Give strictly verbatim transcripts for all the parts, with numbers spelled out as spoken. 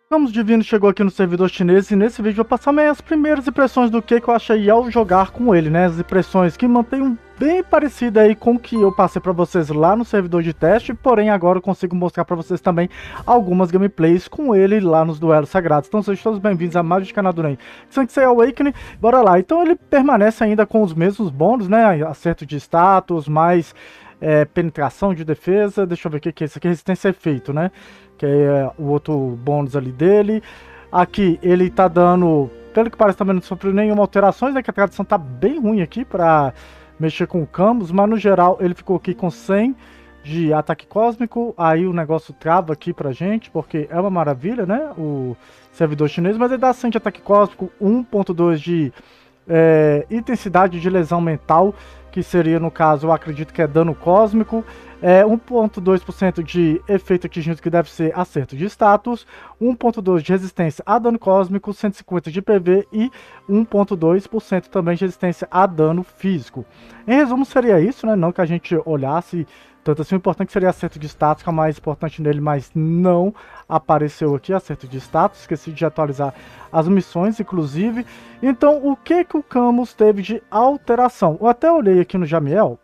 Ramos Divino chegou aqui no servidor chinês e nesse vídeo eu vou passar minhas primeiras impressões do que, que eu achei ao jogar com ele, né? As impressões que mantêm um bem parecido aí com o que eu passei para vocês lá no servidor de teste, porém agora eu consigo mostrar para vocês também algumas gameplays com ele lá nos duelos sagrados. Então sejam todos bem-vindos a mais um canal do Nen. Sansei Awakening, bora lá. Então ele permanece ainda com os mesmos bônus, né? Acerto de status, mais é, penetração de defesa. Deixa eu ver o que, que é isso aqui, resistência a efeito, né? Que é o outro bônus ali dele. Aqui ele tá dando, pelo que parece também não sofreu nenhuma alterações, né? Que a tradução tá bem ruim aqui para mexer com o Camus, mas no geral ele ficou aqui com cem de ataque cósmico. Aí o negócio trava aqui pra gente, porque é uma maravilha, né? O servidor chinês, mas ele dá cem de ataque cósmico, um ponto dois de é, intensidade de lesão mental, que seria, no caso, eu acredito que é dano cósmico, é, um ponto dois por cento de efeito atingido, que deve ser acerto de status, um ponto dois por cento de resistência a dano cósmico, cento e cinquenta de P V e um ponto dois por cento também de resistência a dano físico. Em resumo, seria isso, né? Não que a gente olhasse tanto assim. O importante seria acerto de status, que é o mais importante nele, mas não apareceu aqui acerto de status. Esqueci de atualizar as missões, inclusive. Então, o que que o Camus teve de alteração? Eu até olhei aqui no Jamiel,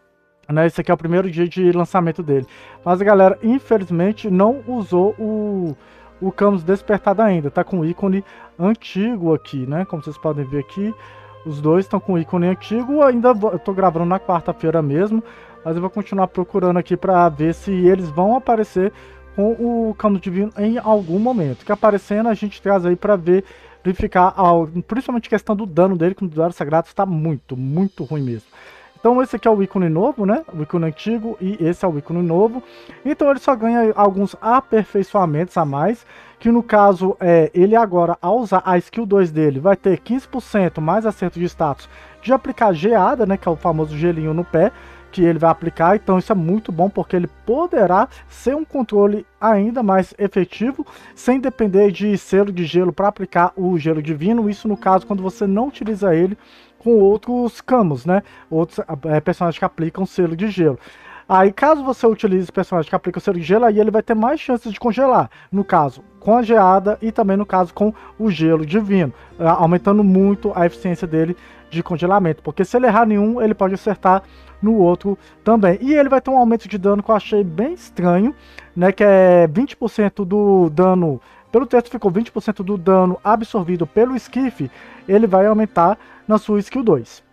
né? Esse aqui é o primeiro dia de lançamento dele. Mas a galera, infelizmente, não usou o, o Camus despertado ainda. Tá com o ícone antigo aqui, né? Como vocês podem ver aqui, os dois estão com o ícone antigo. Ainda vou, eu tô gravando na quarta-feira mesmo, mas eu vou continuar procurando aqui para ver se eles vão aparecer com o Camus Divino em algum momento. Que aparecendo a gente traz aí para ver, verificar, principalmente a questão do dano dele, que no duelo sagrado está muito, muito ruim mesmo. Então esse aqui é o ícone novo, né? O ícone antigo, e esse é o ícone novo. Então ele só ganha alguns aperfeiçoamentos a mais, que no caso, é, ele agora, ao usar a skill dois dele, vai ter quinze por cento mais acerto de status de aplicar geada, né? Que é o famoso gelinho no pé, que ele vai aplicar. Então isso é muito bom, porque ele poderá ser um controle ainda mais efetivo, sem depender de selo de gelo para aplicar o gelo divino. Isso no caso quando você não utiliza ele com outros Camus, né? Outros é, personagens que aplicam selo de gelo. Aí, caso você utilize personagem que aplica o selo de gelo, aí ele vai ter mais chances de congelar. No caso, com a geada e também no caso com o gelo divino, aumentando muito a eficiência dele de congelamento. Porque se ele errar nenhum, ele pode acertar no outro também. E ele vai ter um aumento de dano que eu achei bem estranho, né? Que é vinte por cento do dano... Pelo texto ficou vinte por cento do dano absorvido pelo esquife, ele vai aumentar na sua skill dois.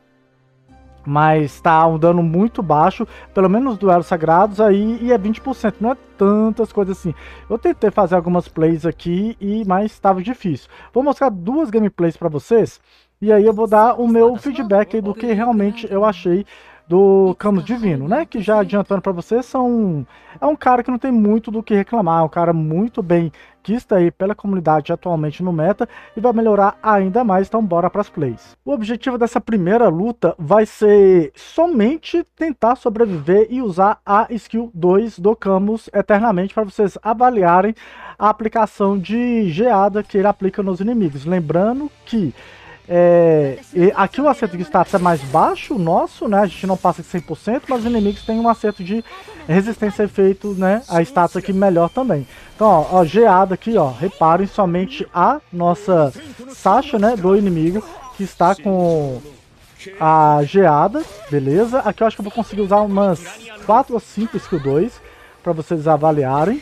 Mas está um dano muito baixo, pelo menos nos duelos sagrados aí, e é vinte por cento, não é tantas coisas assim. Eu tentei fazer algumas plays aqui, e mas estava difícil. Vou mostrar duas gameplays para vocês, e aí eu vou dar o meu feedback aí do que realmente eu achei do Camus Divino, né? Que já adiantando para vocês, são é um cara que não tem muito do que reclamar, é um cara muito bem quisto aí pela comunidade atualmente no meta, e vai melhorar ainda mais. Então bora para as plays. O objetivo dessa primeira luta vai ser somente tentar sobreviver e usar a skill dois do Camus eternamente, para vocês avaliarem a aplicação de geada que ele aplica nos inimigos. Lembrando que É, aqui o acerto de status é mais baixo, o nosso, né? A gente não passa de cem por cento, mas os inimigos têm um acerto de resistência a efeito, né? A status aqui melhor também. Então, ó, ó, geada aqui, ó. Reparem somente a nossa Sasha, né? Do inimigo, que está com a geada, beleza? Aqui eu acho que eu vou conseguir usar umas quatro ou cinco skill dois para vocês avaliarem.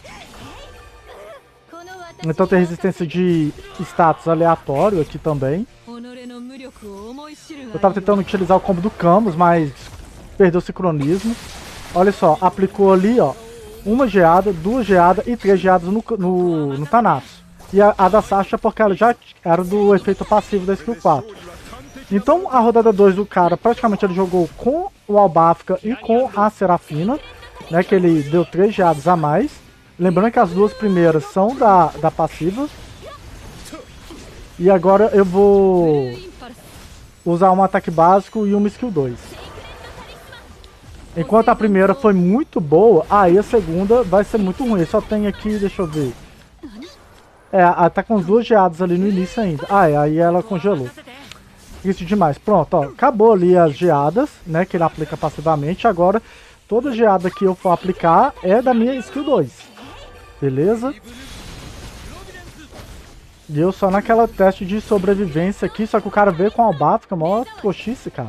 Então tem resistência de status aleatório aqui também. Eu tava tentando utilizar o combo do Camus, mas perdeu o sincronismo. Olha só, aplicou ali, ó, uma geada, duas geadas e três geadas no, no, no Thanatos. E a, a da Sasha, porque ela já era do efeito passivo da skill quatro. Então a rodada dois do cara, praticamente ele jogou com o Albafka e com a Serafina, né, que ele deu três geadas a mais. Lembrando que as duas primeiras são da, da passiva. E agora eu vou usar um ataque básico e uma skill dois. Enquanto a primeira foi muito boa, aí a segunda vai ser muito ruim. Só tem aqui, deixa eu ver. É, ela tá com as duas geadas ali no início ainda. Ah, é, aí ela congelou. Isso demais. Pronto, ó. Acabou ali as geadas, né, que ele aplica passivamente. Agora, toda geada que eu for aplicar é da minha skill dois. Beleza? E eu só naquela teste de sobrevivência aqui, só que o cara veio com a Albato, fica mó trouxice, cara.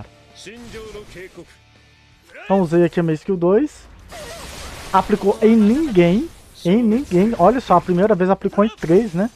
Então usei aqui a minha skill dois. Aplicou em ninguém. Em ninguém. Olha só, a primeira vez aplicou em três, né?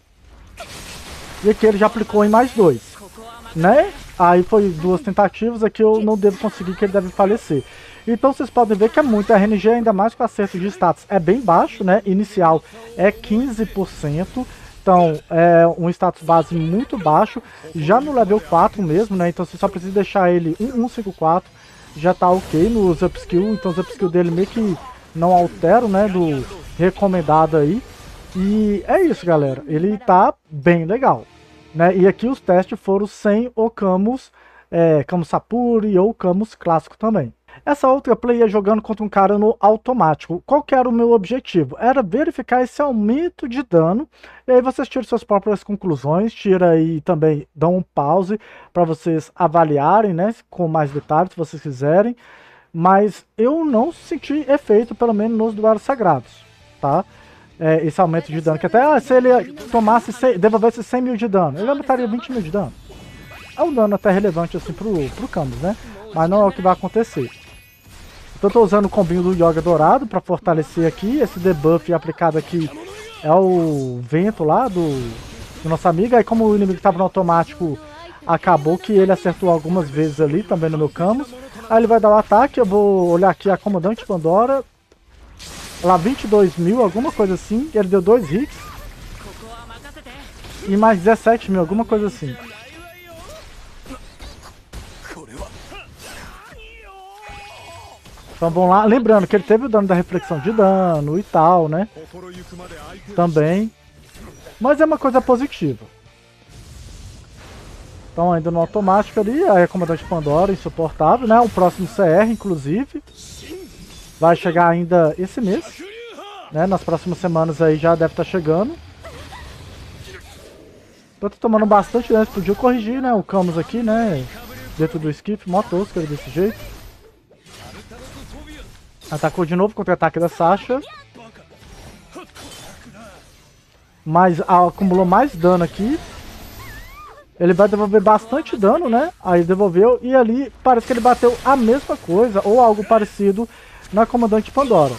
E aqui ele já aplicou em mais dois, né? Aí foi duas tentativas, aqui eu não devo conseguir, que ele deve falecer. Então vocês podem ver que é muito R N G, ainda mais com o acerto de status é bem baixo, né? Inicial é quinze por cento. Então é um status base muito baixo. Já no level quatro mesmo, né? Então você só precisa deixar ele um um cinco quatro. Já tá ok nos upskill. Então os upskill dele meio que não alteram, né? Do recomendado aí. E é isso, galera. Ele tá bem legal, né? E aqui os testes foram sem o Camus, é, Camus Sapuri ou Camus clássico também. Essa outra play ia jogando contra um cara no automático. Qual que era o meu objetivo? Era verificar esse aumento de dano. E aí vocês tiram suas próprias conclusões. Tira aí também, dão um pause para vocês avaliarem, né? Com mais detalhes, se vocês quiserem. Mas eu não senti efeito, pelo menos nos duelos sagrados, tá? É, esse aumento de dano, que até ah, se ele tomasse, cem, devolvesse cem mil de dano, ele aumentaria vinte mil de dano. É um dano até relevante assim pro, pro Camus, né? Mas não é o que vai acontecer. Então eu tô usando o combinho do Yoga Dourado para fortalecer aqui. Esse debuff aplicado aqui é o vento lá do, do nosso amigo. Aí como o inimigo estava no automático, acabou que ele acertou algumas vezes ali também no meu Camus. Aí ele vai dar o ataque, eu vou olhar aqui a Comandante Pandora. Lá vinte e dois mil, alguma coisa assim. Ele deu dois hits. E mais dezessete mil, alguma coisa assim. Então vamos lá. Lembrando que ele teve o dano da reflexão de dano e tal, né? Também. Mas é uma coisa positiva. Então ainda no automático ali. Aí a Comandante Pandora, insuportável, né? O próximo C R, inclusive. Vai chegar ainda esse mês, né? Nas próximas semanas aí já deve estar chegando. Eu tô tomando bastante dano, podia corrigir, né? O Camus aqui, né? Dentro do skip, mó tosco ele desse jeito. Atacou de novo contra o ataque da Sasha. Mas acumulou mais dano aqui. Ele vai devolver bastante dano, né? Aí devolveu e ali parece que ele bateu a mesma coisa ou algo parecido na Comandante Pandora.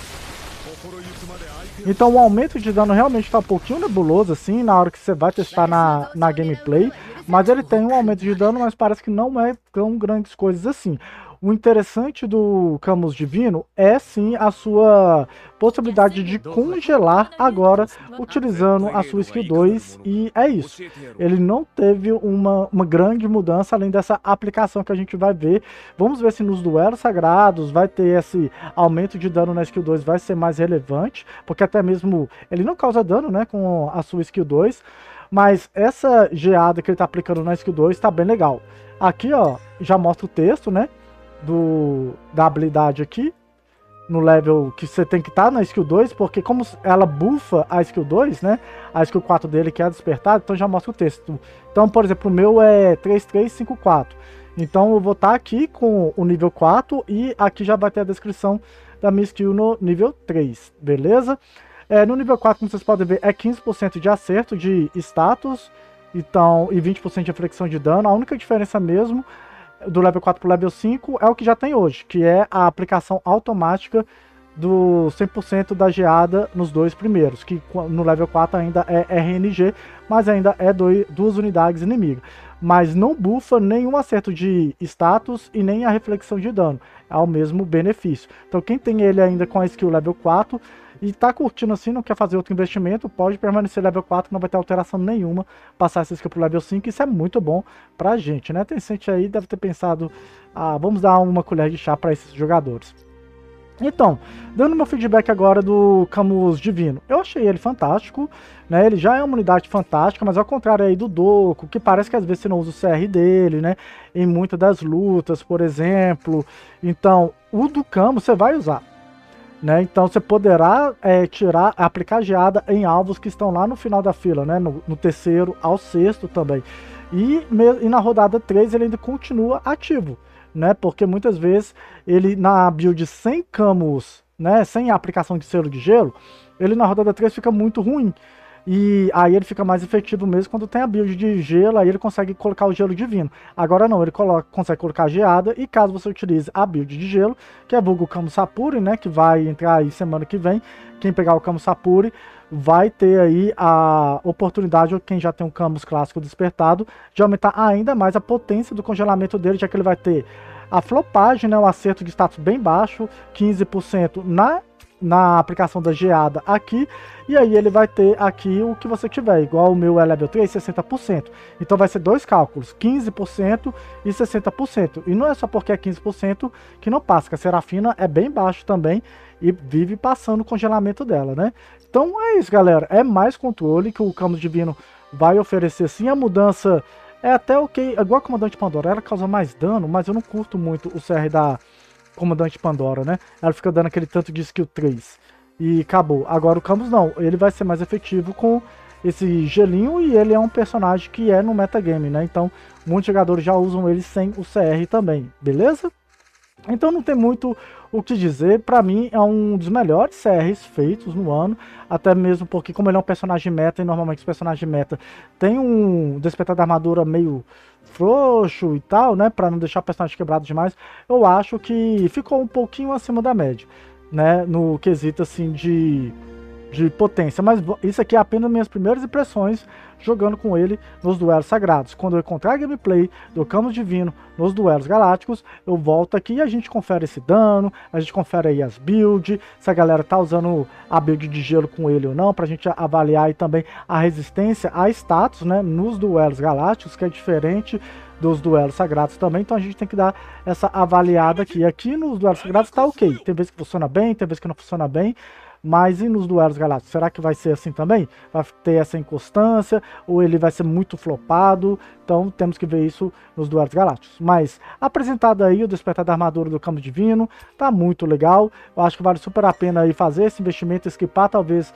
Então o aumento de dano realmente está um pouquinho nebuloso assim na hora que você vai testar na, na gameplay. Mas ele tem um aumento de dano, mas parece que não é tão grandes coisas assim. O interessante do Camus Divino é sim a sua possibilidade de congelar agora utilizando a sua skill dois, e é isso. Ele não teve uma, uma grande mudança além dessa aplicação que a gente vai ver. Vamos ver se nos duelos sagrados vai ter esse aumento de dano na skill dois, vai ser mais relevante, porque até mesmo ele não causa dano, né, com a sua skill dois, mas essa geada que ele está aplicando na skill dois está bem legal. Aqui ó, já mostra o texto, né? Do, da habilidade aqui, no level que você tem que estar tá na skill dois, porque como ela buffa a skill dois, né, a skill quatro dele que é despertada, então já mostra o texto. Então, por exemplo, o meu é três três cinco quatro, então eu vou estar tá aqui com o nível quatro e aqui já vai ter a descrição da minha skill no nível três, beleza? É, no nível quatro, como vocês podem ver, é quinze por cento de acerto de status, então, e vinte por cento de flexão de dano. A única diferença mesmo do level quatro para o level cinco é o que já tem hoje, que é a aplicação automática do cem por cento da geada nos dois primeiros, que no level quatro ainda é R N G, mas ainda é dois, duas unidades inimigas. Mas não bufa nenhum acerto de status e nem a reflexão de dano, é o mesmo benefício. Então quem tem ele ainda com a skill level quatro e tá curtindo assim, não quer fazer outro investimento, pode permanecer level quatro, não vai ter alteração nenhuma, passar essa skill pro level cinco, isso é muito bom pra gente, né? Tem gente aí deve ter pensado, ah, vamos dar uma colher de chá para esses jogadores. Então, dando meu feedback agora do Camus Divino, eu achei ele fantástico, né? Ele já é uma unidade fantástica, mas ao contrário aí do Doku, que parece que às vezes você não usa o C R dele, né? Em muitas das lutas, por exemplo. Então, o do Camus você vai usar. Né? Então você poderá é, tirar, aplicar geada em alvos que estão lá no final da fila, né? no, no terceiro ao sexto também. E, e na rodada três ele ainda continua ativo, né? Porque muitas vezes ele na build sem Camus, né? Sem a aplicação de selo de gelo, ele na rodada três fica muito ruim. E aí ele fica mais efetivo mesmo quando tem a build de gelo, aí ele consegue colocar o gelo divino. Agora não, ele coloca, consegue colocar geada, e caso você utilize a build de gelo, que é vulgo Kamo Sapuri, né, que vai entrar aí semana que vem, quem pegar o Kamo Sapuri vai ter aí a oportunidade, ou quem já tem um Camus clássico despertado, de aumentar ainda mais a potência do congelamento dele, já que ele vai ter a flopagem, né, o acerto de status bem baixo, quinze por cento na na aplicação da geada aqui, e aí ele vai ter aqui o que você tiver, igual o meu é level três, sessenta por cento. Então vai ser dois cálculos, quinze por cento e sessenta por cento. E não é só porque é quinze por cento que não passa, que a Serafina é bem baixo também e vive passando o congelamento dela, né? Então é isso, galera, é mais controle que o Camus Divino vai oferecer sim. A mudança é até ok, igual a Comandante Pandora, ela causa mais dano, mas eu não curto muito o C R da Comandante Pandora, né? Ela fica dando aquele tanto de skill três e acabou. Agora o Camus não, ele vai ser mais efetivo com esse gelinho, e ele é um personagem que é no metagame, né? Então muitos jogadores já usam ele sem o C R também, beleza? Então não tem muito o que dizer, pra mim é um dos melhores C Rs feitos no ano, até mesmo porque como ele é um personagem meta, e normalmente os personagens meta tem um despertar da armadura meio frouxo e tal, né, pra não deixar o personagem quebrado demais, eu acho que ficou um pouquinho acima da média, né, no quesito assim de... de potência, mas isso aqui é apenas minhas primeiras impressões jogando com ele nos duelos sagrados. Quando eu encontrar a gameplay do Camus Divino nos duelos galácticos, eu volto aqui e a gente confere esse dano, a gente confere aí as builds, se a galera tá usando a build de gelo com ele ou não, pra gente avaliar aí também a resistência a status, né, nos duelos galácticos, que é diferente dos duelos sagrados também, então a gente tem que dar essa avaliada aqui. Aqui nos duelos sagrados tá ok, tem vezes que funciona bem, tem vezes que não funciona bem, mas e nos duelos galácticos? Será que vai ser assim também? Vai ter essa inconstância? Ou ele vai ser muito flopado? Então temos que ver isso nos duelos galácticos. Mas apresentado aí o despertar da armadura do Camus Divino, tá muito legal. Eu acho que vale super a pena aí fazer esse investimento, esquipar talvez,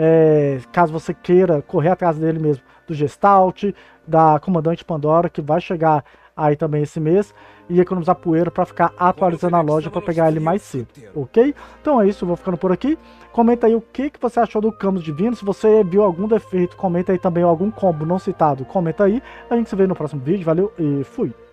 é, caso você queira correr atrás dele mesmo, do Gestalt, da Comandante Pandora, que vai chegar aí também esse mês, e economizar poeira para ficar atualizando a loja para pegar ele mais cedo, ok? Então é isso, eu vou ficando por aqui. Comenta aí o que, que você achou do Camus Divino. Se você viu algum defeito, comenta aí também algum combo não citado, comenta aí. A gente se vê no próximo vídeo, valeu e fui!